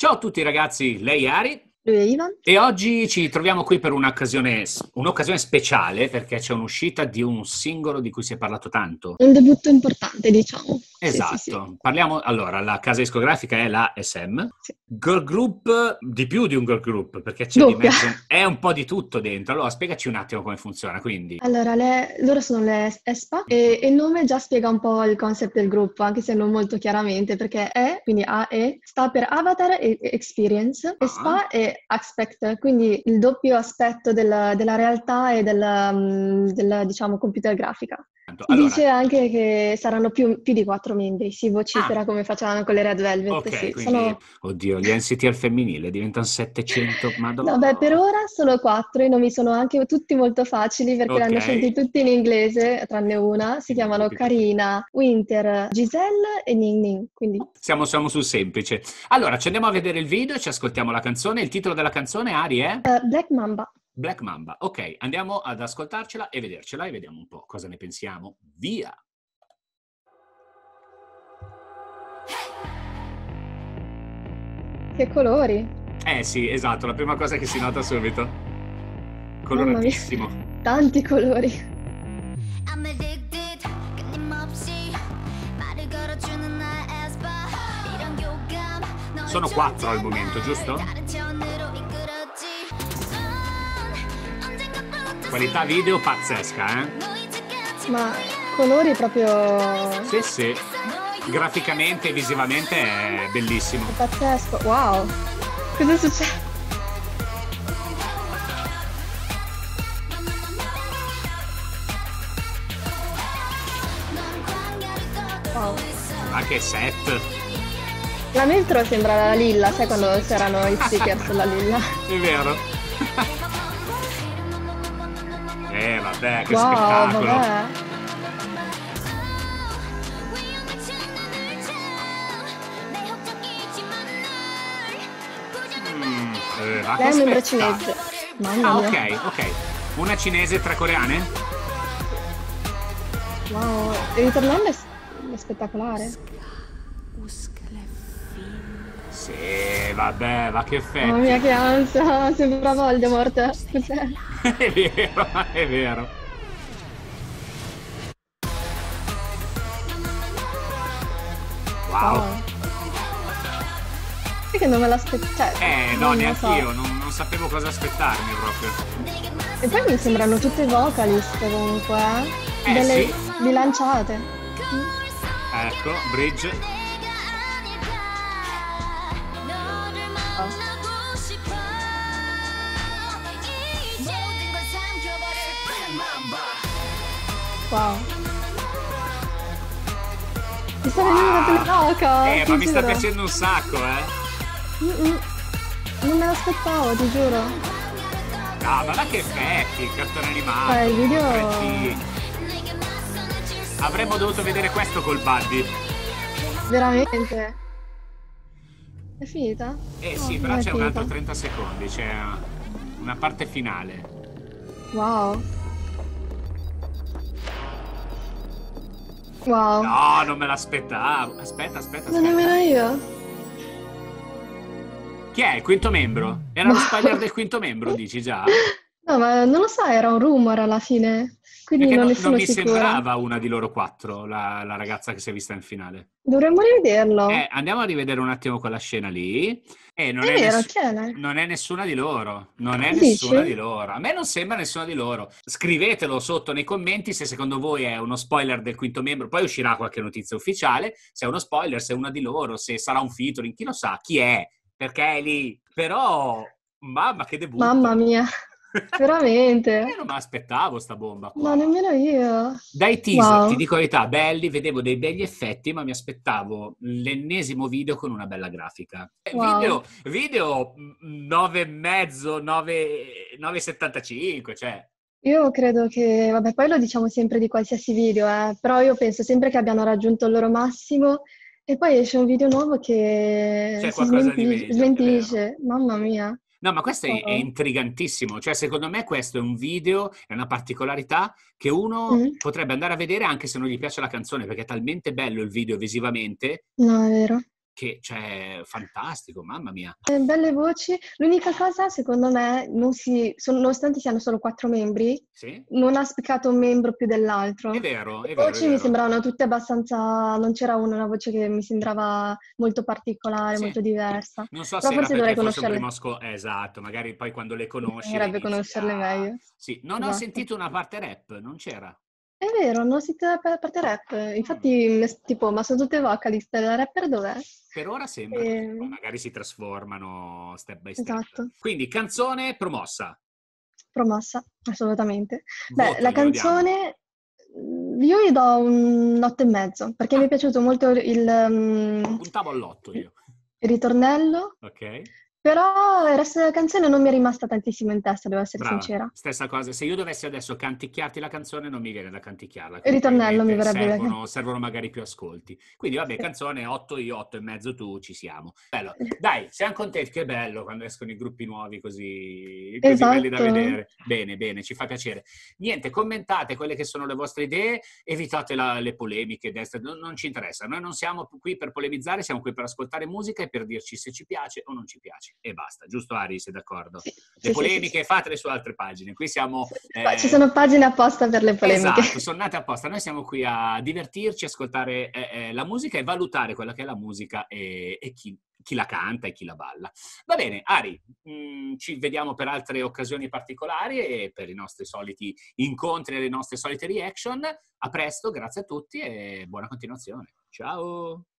Ciao a tutti ragazzi, lei è Ari Lui è Ivan? e oggi ci troviamo qui per un'occasione speciale perché c'è un'uscita di un singolo di cui si è parlato tanto. Un debutto importante, diciamo. Sì, sì, sì. Esatto, parliamo allora, la casa discografica è la SM, Sì. girl group, di più di un girl group perché c'è di Doppia. mezzo, è un po' di tutto dentro. Allora spiegaci un attimo come funziona, quindi. Allora, loro sono le ESPA e il nome già spiega un po' il concept del gruppo, anche se non molto chiaramente, perché E, quindi AE, sta per Avatar e Experience, e Ah, SPA è Aspect, quindi il doppio aspetto della realtà e diciamo, computer grafica. Si allora, dice anche che saranno più di 4 membri, si ah, vocifera come facevano con le Red Velvet, ok, sì. quindi, oddio, gli NCT al femminile diventano 700, No, beh, per madò. ora sono 4, i nomi sono anche tutti molto facili perché li Ok, hanno scelti tutti in inglese, tranne una. Si quindi chiamano tutti così. Karina, Winter, Giselle e Ning Ning, quindi Siamo sul semplice. Allora, ci andiamo a vedere il video e ci ascoltiamo la canzone. Il titolo della canzone, Ari, è Black Mamba. Black Mamba. Ok, andiamo ad ascoltarcela e vedercela e vediamo un po' cosa ne pensiamo. Via! Che colori! Eh sì, esatto, la prima cosa che si nota subito. Mamma mia, Coloratissimo. tanti colori. I'm addicted 끊임없이 말을 걸어주는 나의 에스파 이런 교감 너의 Sono 4 al momento, 존재를 giusto? 다른 차원으로 이끌었지 언젠가부터 Qualità video pazzesca, eh? 너의 끝이 Ma colori proprio Sì, sì. Graficamente e visivamente è bellissimo. pazzesco. Wow! Cosa succede? Wow. Ma che set! La Metro sembra la Lilla, sai quando c'erano i sticker sulla Lilla? È vero. Vabbè, che Wow, spettacolo. vabbè. Ma che Lei è un membro spettacolo. cinese. Mamma Ah, mia. ok, ok. Una cinese e 3 coreane? Wow. Il ritornello è spettacolare. Sì, vabbè, ma che Mamma mia, effetti. che ansia. Sembra Voldemort. Cos'è? È vero, è vero. Wow. Wow. Sai che non me l'aspettavo. Cioè, No, non lo so. neanche io, non sapevo cosa aspettarmi proprio. E poi mi sembrano tutte vocalist comunque, Delle Sì. bilanciate. Ecco, Bridge. Wow. Mi sta venendo la pelle d'oca, Ma ti mi sta giuro. piacendo un sacco, eh. Mm-mm. Non me l'aspettavo, ti giuro. No, ma che effetti, il cartone animato, Il video 3D. Avremmo dovuto vedere questo col Buddy. veramente. È finita? Eh No, sì, non però è c'è un altro finita. 30 secondi, c'è una parte finale. Wow. Wow. No, non me l'aspettavo. Aspetta. Non nemmeno io. Chi è il quinto membro? Era lo spoiler del quinto membro, dici già? No, ma non lo so, era un rumor alla fine, quindi Perché non ne non sono mi sicura. sembrava una di loro 4, la ragazza che si è vista in finale. Dovremmo rivederlo. Andiamo a rivedere un attimo quella scena lì. Non È è, vero, chi è lei? non è nessuna di loro. Non è Dici? nessuna di loro. A me non sembra nessuna di loro. Scrivetelo sotto nei commenti se secondo voi è uno spoiler del quinto membro. Poi uscirà qualche notizia ufficiale. Se è uno spoiler, se è una di loro, se sarà un featuring, chi lo sa, chi è, perché è lì. Però, mamma che Mamma debutto. mia, veramente? Non me l'aspettavo sta bomba No, qua. nemmeno io. Dai teaser, ti Wow. dico la verità, belli, vedevo dei begli effetti, ma mi aspettavo l'ennesimo video con una bella grafica. Wow. Video 9,5, 9,75, cioè. Io credo che, vabbè, poi lo diciamo sempre di qualsiasi video, però io penso sempre che abbiano raggiunto il loro massimo e poi esce un video nuovo che C'è si qualcosa di meglio, è vero. smentisce. Mamma mia. No, ma questo è Wow. intrigantissimo. Cioè, secondo me questo è un video, è una particolarità che uno Mm. potrebbe andare a vedere anche se non gli piace la canzone, perché è talmente bello il video visivamente No, è vero. che, cioè, fantastico, mamma mia. Belle voci. L'unica cosa, secondo me, nonostante siano solo 4 membri, Sì? non ha spiccato un membro più dell'altro. È vero, Le è vero, è voci mi vero. sembravano tutte abbastanza... Non c'era una voce che mi sembrava molto particolare, Sì. molto diversa. Non so Però se era forse dovrei perché fosse un conoscerle. primo esatto, magari poi quando le conosci Bisognerebbe inizi conoscerle a... meglio. Sì, non ho Esatto. sentito una parte rap, non c'era. È vero, non ho sentito la parte rap. Infatti, tipo, ma sono tutte vocalist. La rapper dov'è? Per ora sembra così, poi Ehm, magari si trasformano step by step. esatto, Quindi, canzone promossa. promossa, assolutamente. Beh, Voto, la glielo diamo. canzone io gli do un 8,5 perché mi Ah, è piaciuto molto puntavo all'8 io. il ritornello, Ok? però il resto della canzone non mi è rimasta tantissimo in testa, devo essere Brava, sincera. stessa cosa. Se io dovessi adesso canticchiarti la canzone, non mi viene da canticchiarla, Il quindi ritornello mi probabilmente verrebbe da... servono magari più ascolti. Quindi vabbè, Sì. canzone 8 io, 8 e mezzo tu, ci siamo. Bello. Dai, siamo contenti, che bello quando escono i gruppi nuovi così belli da Esatto. vedere. Bene, bene, ci fa piacere. Niente, commentate quelle che sono le vostre idee, evitate le polemiche, destra, non ci interessa. Noi non siamo qui per polemizzare, siamo qui per ascoltare musica e per dirci se ci piace o non ci piace. E basta, giusto Ari, sei d'accordo? Sì, Le sì, sì, sì, polemiche sì. fatele su altre pagine. Qui siamo... Sì. Ma ci sono pagine apposta per le polemiche. esatto, sono nate apposta. Noi siamo qui a divertirci, ascoltare la musica e valutare quella che è la musica e chi la canta e chi la balla. Va bene, Ari, ci vediamo per altre occasioni particolari e per i nostri soliti incontri e le nostre solite reaction. A presto, grazie a tutti e buona continuazione. Ciao!